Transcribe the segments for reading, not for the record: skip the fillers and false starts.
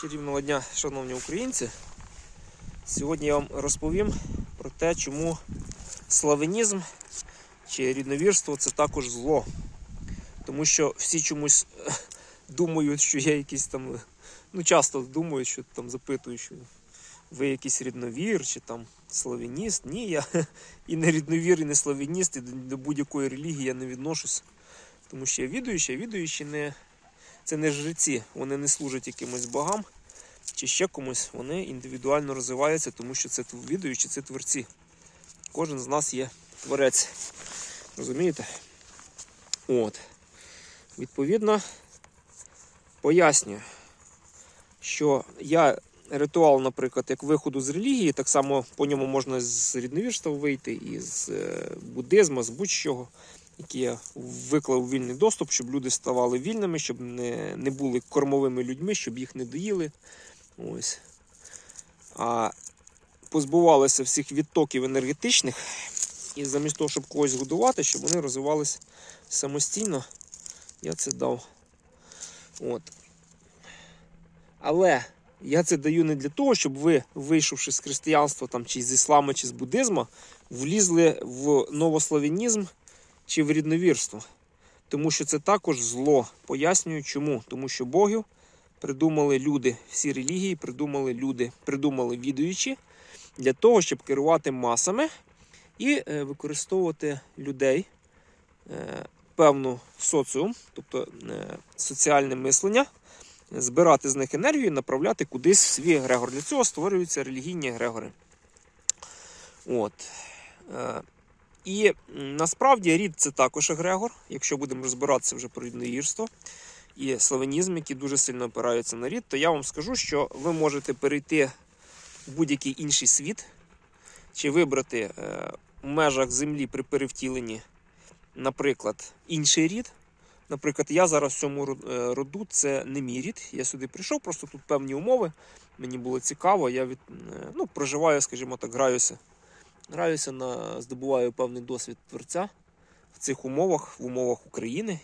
Чарівного дня, шановні українці. Сьогодні я вам розповім про те, чому славянізм чи рідновірство – це також зло. Тому що всі чомусь думають, що я якийсь там, часто думають, що там запитують, що ви якийсь рідновір чи там славяніст. Ні, я і не рідновір, і не славяніст, і до будь-якої релігії я не відношусь. Тому що я відуючі це не жреці, вони не служать якимось богам чи ще комусь, вони індивідуально розвиваються, тому що це відуючі, це творці. Кожен з нас є творець. Розумієте? Відповідно, пояснюю, що ритуал, наприклад, як виходу з релігії, так само по ньому можна з рідновірства вийти, і з буддизму, з будь-чого, який я виклав у вільний доступ, щоб люди ставали вільними, щоб не були кормовими людьми, щоб їх не доїли. А позбувалися всіх відтоків енергетичних, і замість того, щоб когось годувати, щоб вони розвивалися самостійно, я це дав. Але я це даю не для того, щоб ви, вийшовши з християнства, там, чи з ісламу, чи з буддизму, влізли в новославянізм чи в рідновірство. Тому що це також зло. Пояснюю чому. Тому що Богів придумали люди, всі релігії придумали люди, придумали відуючі, для того, щоб керувати масами і використовувати людей, певну соціум, тобто соціальне мислення, збирати з них енергію і направляти кудись в свій егрегор. Для цього створюються релігійні егрегори. І насправді рід – це також егрегор, якщо будемо розбиратися вже про рідновірство і славянізм, які дуже сильно опираються на рід, то я вам скажу, що ви можете перейти в будь-який інший світ, чи вибрати в межах землі при перевтіленні, наприклад, інший рід. Наприклад, я зараз в цьому роду, це не мій рід, я сюди прийшов, просто тут певні умови, мені було цікаво, я проживаю, скажімо так, граюся, здобуваю певний досвід творця в цих умовах, в умовах України,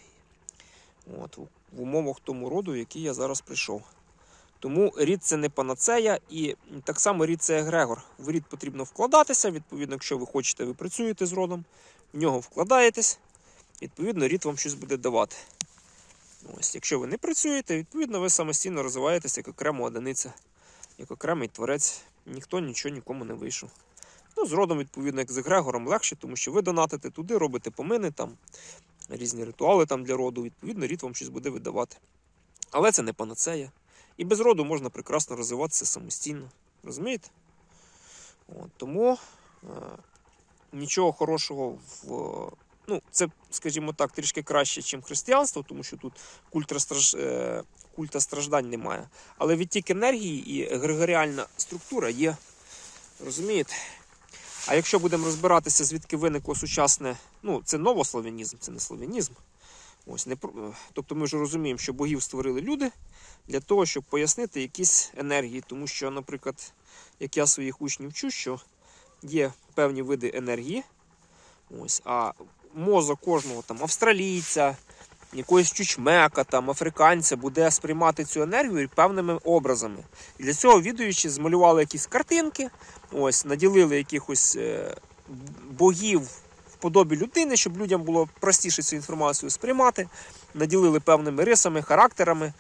в умовах тому роду, в який я зараз прийшов. Тому рід – це не панацея, і так само рід – це егрегор. В рід потрібно вкладатися, відповідно, якщо ви хочете, ви працюєте з родом, в нього вкладаєтесь, відповідно, рід вам щось буде давати. Якщо ви не працюєте, відповідно, ви самостійно розвиваєтесь як окрема одиниця, як окремий творець, ніхто нічого нікому не вийшов. З родом, відповідно, як з егрегором легше, тому що ви донатите туди, робите помини, там, різні ритуали там для роду, відповідно, рід вам щось буде видавати. Але це не панацея. І без роду можна прекрасно розвиватися самостійно. Розумієте? Тому нічого хорошого це, скажімо так, трішки краще, ніж християнство, тому що тут культа страждань немає. Але відтік енергії і егрегоріальна структура є. Розумієте? А якщо будемо розбиратися, звідки виникло сучасне, це новославянізм, це не славянізм. Тобто ми вже розуміємо, що богів створили люди для того, щоб пояснити якісь енергії. Тому що, наприклад, як я своїх учнів вчу, що є певні види енергії, а мозок кожного там австралійця, якогось чучмека, там, африканця буде сприймати цю енергію певними образами. І для цього відуючі змалювали якісь картинки, наділили якихось богів в подобі людини, щоб людям було простіше цю інформацію сприймати, наділили певними рисами, характерами.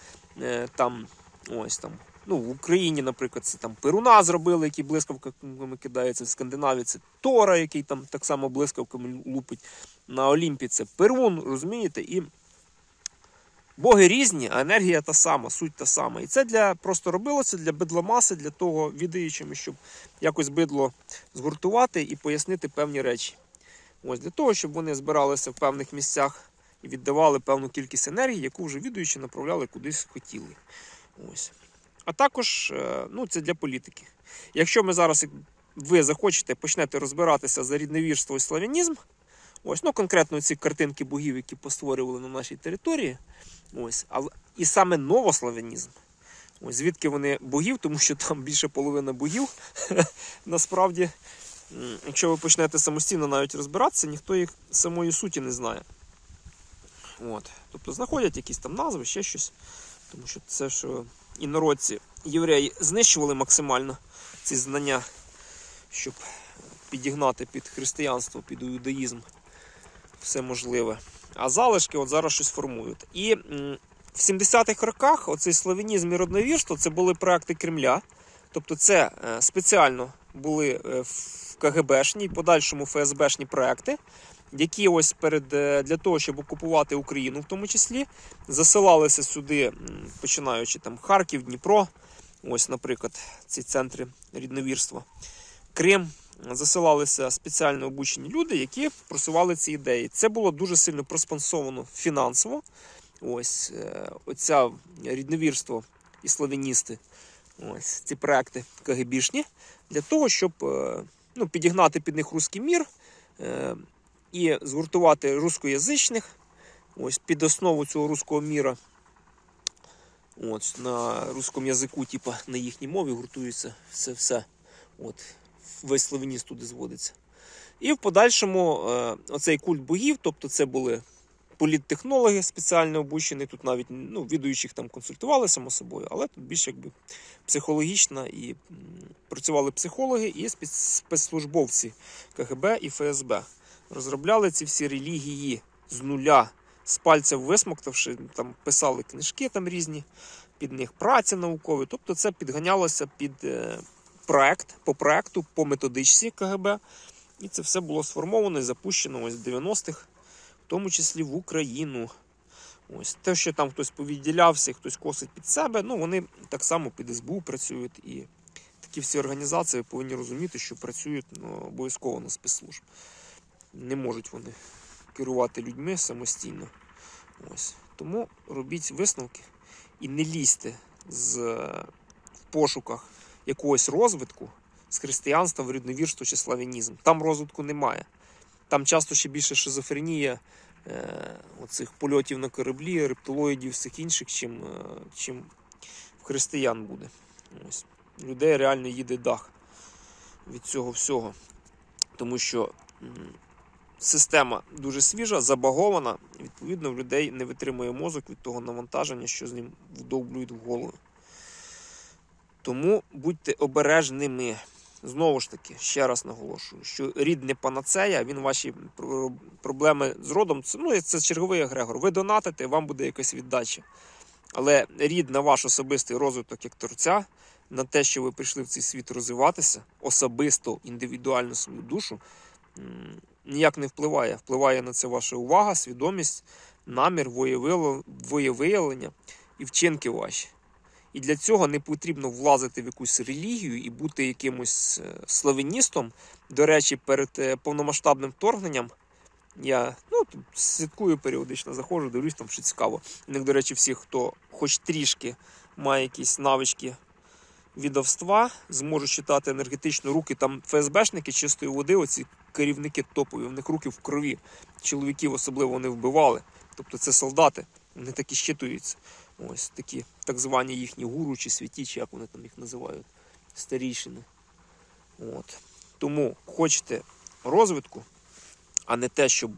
В Україні, наприклад, це там Перуна зробили, який блискавками кидається, в Скандинавії це Тора, який там так само блискавками лупить, на Олімпі це Перун, розумієте? І боги різні, а енергія та сама, суть та сама. І це просто робилося для бидломаси, для того відуючими, щоб якось бидло згуртувати і пояснити певні речі. Для того, щоб вони збиралися в певних місцях і віддавали певну кількість енергії, яку вже відуючі направляли кудись хотіли. А також, це для політики. Якщо ми зараз, ви захочете, почнете розбиратися за рідновірство і славянізм, конкретно ці картинки богів, які постворювали на нашій території, і саме новославянізм, звідки вони богів, тому що там більше половини богів, насправді, якщо ви почнете самостійно навіть розбиратися, ніхто їх самої суті не знає. Тобто знаходять якісь там назви, ще щось, тому що це, що інородці, євреї знищували максимально ці знання, щоб підігнати під християнство, під іудаїзм все можливе. А залишки от зараз щось формують. І в 70-х роках оцей славянізм і родновірство – це були проекти Кремля. Тобто це спеціально були в КГБшні, подальшому ФСБшні проекти, які ось для того, щоб окупувати Україну в тому числі, засилалися сюди, починаючи там Харків, Дніпро, ось, наприклад, ці центри рідновірства, Крим, засилалися спеціально обучені люди, які просували ці ідеї. Це було дуже сильно проспонсовано фінансово. Ось, оця рідновірство і славяністи, ось ці проекти КГБшні, для того, щоб підігнати під них русський мір і згуртувати рускоязичних, ось під основу цього руського міра. От, на русскому язику, типа на їхній мові гуртується все. От, весь славяніст туди зводиться. І в подальшому оцей культ богів, тобто це були політтехнологи спеціально обучені, тут навіть відуючих там консультували само собою, але тут більше якби психологічно, і працювали психологи і спецслужбовці КГБ і ФСБ. Розробляли ці всі релігії з нуля, з пальця висмоктавши, там писали книжки там різні, під них праці наукові, тобто це підганялося під по проекту, по методичці КГБ, і це все було сформовано і запущено ось в 90-х, в тому числі в Україну. Ось те, що там хтось повідділявся, хтось косить під себе, вони так само під СБУ працюють, і такі всі організації повинні розуміти, що працюють обов'язково на спецслужб. Не можуть вони керувати людьми самостійно. Ось. Тому робіть висновки і не лізьте в пошуках якогось розвитку з християнства в рідновірство чи славянізм. Там розвитку немає. Там часто ще більше шизофренія оцих польотів на кораблі, рептилоїдів, всіх інших, чим в християн буде. Ось. Людей реально їде дах від цього всього. Тому що система дуже свіжа, забагована, і відповідно в людей не витримує мозок від того навантаження, що з ним вдовблюють в голову. Тому будьте обережними. Знову ж таки, ще раз наголошую, що рід не панацея, він ваші проблеми з родом, це черговий егрегор. Ви донатите, вам буде якась віддача. Але рід на ваш особистий розвиток як творця, на те, що ви прийшли в цей світ розвиватися, особисто, індивідуально свою душу, ніяк не впливає. Впливає на це ваша увага, свідомість, намір, воєвиявлення і вчинки ваші. І для цього не потрібно влазити в якусь релігію і бути якимось славяністом. До речі, перед повномасштабним вторгненням я слідкую періодично, заходжу, дивлюсь, там що цікаво. У них, до речі, всі, хто хоч трішки має якісь навички відовства, зможуть читати енергетично руки. Там ФСБшники чистої води, оці керівники топові, в них руки в крові. Чоловіків особливо не вбивали. Тобто це солдати, вони такі щитуються. Ось такі так звані їхні гуру чи святі, чи як вони там їх називають, старійшини. От. Тому хочете розвитку, а не те, щоб,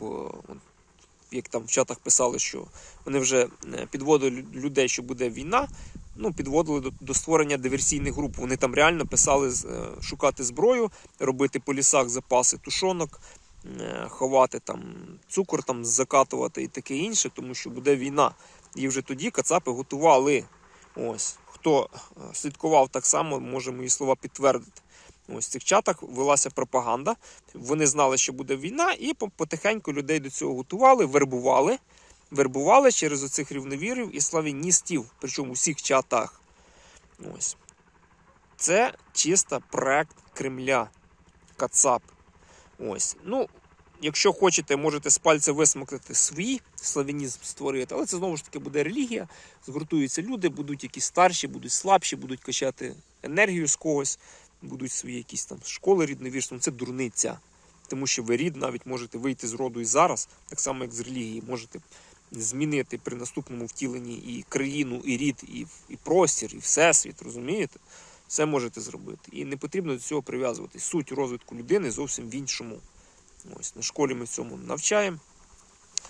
як там в чатах писали, що вони вже підводили людей, що буде війна, підводили до створення диверсійних груп. Вони там реально писали шукати зброю, робити по лісах запаси тушонок, ховати там цукор, там закатувати і таке інше, тому що буде війна. І вже тоді кацапи готували. Ось. Хто слідкував так само, може мої слова підтвердити. Ось в цих чатах велася пропаганда. Вони знали, що буде війна, і потихеньку людей до цього готували, вербували через оцих рівновірів і славяністів, причому у всіх чатах. Ось. Це чисто проект Кремля. Кацап. Ось. Якщо хочете, можете з пальця висмоктати свій славянізм створити, але це знову ж таки буде релігія, згуртуються люди, будуть якісь старші, будуть слабші, будуть качати енергію з когось, будуть свої якісь там школи рідновірством. Це дурниця. Тому що ви рід навіть можете вийти з роду і зараз, так само як з релігії, можете змінити при наступному втіленні і країну, і рід, і простір, і всесвіт, розумієте? Все можете зробити. І не потрібно до цього прив'язуватись. Суть розвитку людини зовсім в іншому. Ось, на школі ми цьому навчаємо.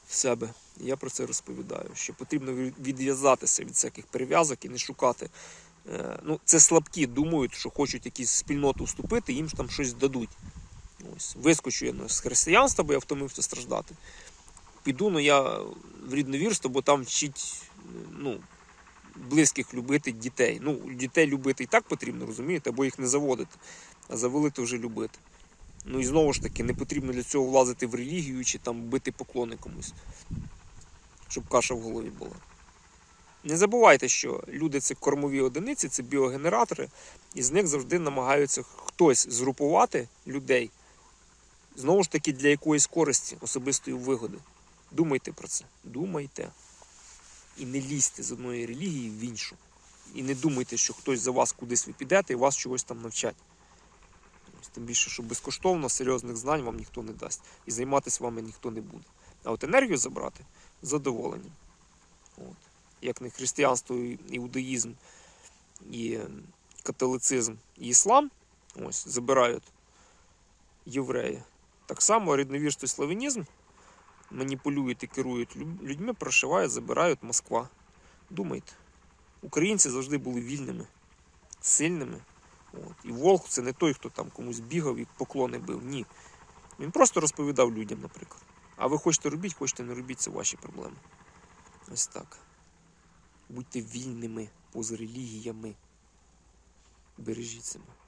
в себе. І я про це розповідаю, що потрібно відв'язатися від всяких прив'язок і не шукати. Ну, це слабкі думають, що хочуть якісь спільноту вступити, їм ж там щось дадуть. Ось, вискочу я з християнства, бо я втомився страждати. Піду, ну я в рідновірство, бо там вчить, ну, близьких любити дітей. Ну, дітей любити і так потрібно, розумієте, або їх не заводити, а завелити вже любити. Ну і знову ж таки, не потрібно для цього влазити в релігію чи там бити поклони комусь, щоб каша в голові була. Не забувайте, що люди – це кормові одиниці, це біогенератори, і з них завжди намагаються хтось згрупувати людей, знову ж таки, для якоїсь користі, особистої вигоди. Думайте про це. Думайте. І не лізьте з одної релігії в іншу. І не думайте, що хтось за вас кудись ви підете і вас чогось там навчать. Тим більше, що безкоштовно серйозних знань вам ніхто не дасть. І займатися вами ніхто не буде. А от енергію забрати – з задоволенням. От. Як не християнство, іудаїзм, і католицизм, і іслам ось, забирають євреї. Так само рідновірство і славянізм маніпулюють і керують людьми, прошивають, забирають Москва. Думайте. Українці завжди були вільними, сильними. От. І Волх – це не той, хто там комусь бігав і поклони бив. Ні. Він просто розповідав людям, наприклад. А ви хочете робіть, хочете не робіть – це ваші проблеми. Ось так. Будьте вільними поза релігіями. Бережіть себе.